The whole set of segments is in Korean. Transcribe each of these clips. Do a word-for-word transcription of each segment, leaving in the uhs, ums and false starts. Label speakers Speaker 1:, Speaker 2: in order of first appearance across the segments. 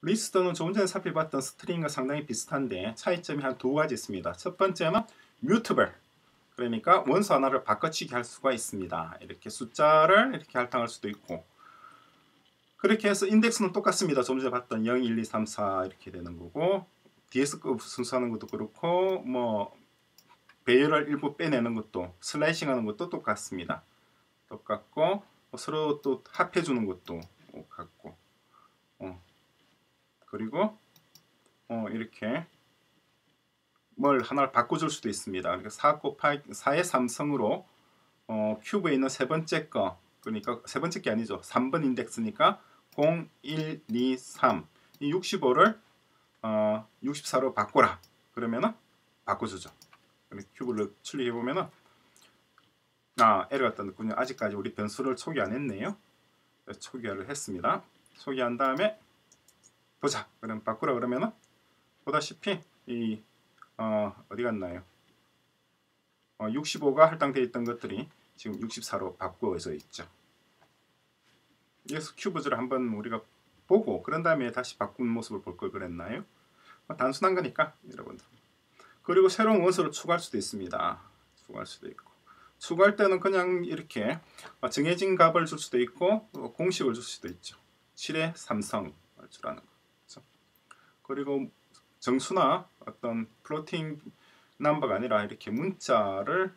Speaker 1: 리스트는 조금 전에 살펴봤던 스트링과 상당히 비슷한데 차이점이 한 두 가지 있습니다. 첫 번째는 뮤트블, 그러니까 원수 하나를 바꿔치기 할 수가 있습니다. 이렇게 숫자를 이렇게 할당할 수도 있고, 그렇게 해서 인덱스는 똑같습니다. 좀 전에 봤던 영, 일, 이, 삼, 사 이렇게 되는 거고, 디에스급 순수하는 것도 그렇고, 뭐 배열을 일부 빼내는 것도, 슬라이싱 하는 것도 똑같습니다. 똑같고, 서로 또 합해 주는 것도 같고, 어. 그리고 어, 이렇게 뭘 하나를 바꿔줄 수도 있습니다. 그러니까 사 곱하기 사의 삼성으로 어, 큐브에 있는 세 번째 거, 그러니까 세 번째 게 아니죠. 삼 번 인덱스니까 공, 일, 이, 삼, 이 육십오를 어, 육십사로 바꿔라. 그러면은 바꿔주죠. 큐브를 출력해 보면은 아, 에러가 떴군요. 아직까지 우리 변수를 초기 안 했네요. 초기화를 했습니다. 초기한 다음에 보자. 그럼 바꾸라 그러면은 보다시피 이 어, 어디 갔나요? 어, 육십오가 할당되어 있던 것들이 지금 육십사로 바꾸어져 있죠. 그래서 큐브즈를 한번 우리가 보고 그런 다음에 다시 바꾼 모습을 볼 걸 그랬나요? 어, 단순한 거니까 여러분들. 그리고 새로운 원소를 추가할 수도 있습니다. 추가할 수도 있고, 추가할 때는 그냥 이렇게 정해진 값을 줄 수도 있고 공식을 줄 수도 있죠. 칠의 삼성을 주라는 거. 그렇죠? 그리고 정수나 어떤 플로팅 넘버가 아니라 이렇게 문자를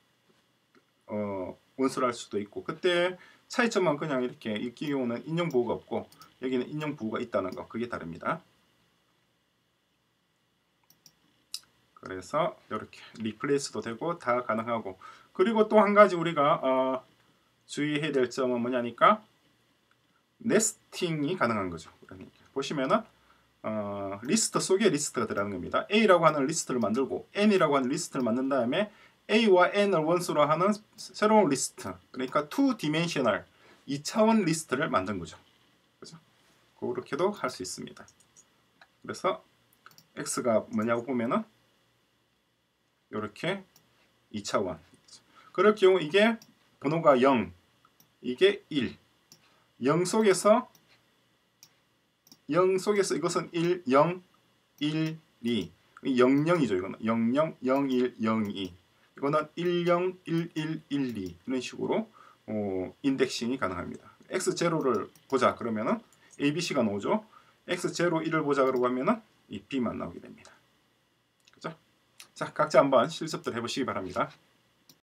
Speaker 1: 어, 원수를 할 수도 있고, 그때 차이점은 그냥 이렇게 이 경우는 인용 부호가 없고 여기는 인용 부호가 있다는 거, 그게 다릅니다. 그래서 이렇게 리플레이스도 되고 다 가능하고, 그리고 또 한 가지 우리가 어, 주의해야 될 점은 뭐냐니까 네스팅이 가능한 거죠. 그러니까 보시면은 어, 리스트 속에 리스트가 들어가는 겁니다. A라고 하는 리스트를 만들고 N이라고 하는 리스트를 만든 다음에 A와 N을 원수로 하는 새로운 리스트, 그러니까 투 디멘셔널 이 차원 리스트를 만든 거죠. 그죠? 그렇게도 할 수 있습니다. 그래서 X가 뭐냐고 보면은 이렇게 이 차원. 그럴 경우 이게 번호가 영, 이게 일. 영 속에서 영 속에서 이것은 일, 영, 일, 이. 영영이죠. 이거는 영영, 영일, 영이. 이거는 일영, 일일, 일이. 이런 식으로 어, 인덱싱이 가능합니다. 엑스 제로를 보자 그러면은 에이비씨가 나오죠. 엑스 제로, 일을 보자 그러고 하면은 이 B만 나오게 됩니다. 그죠? 자, 각자 한번 실습들 해보시기 바랍니다.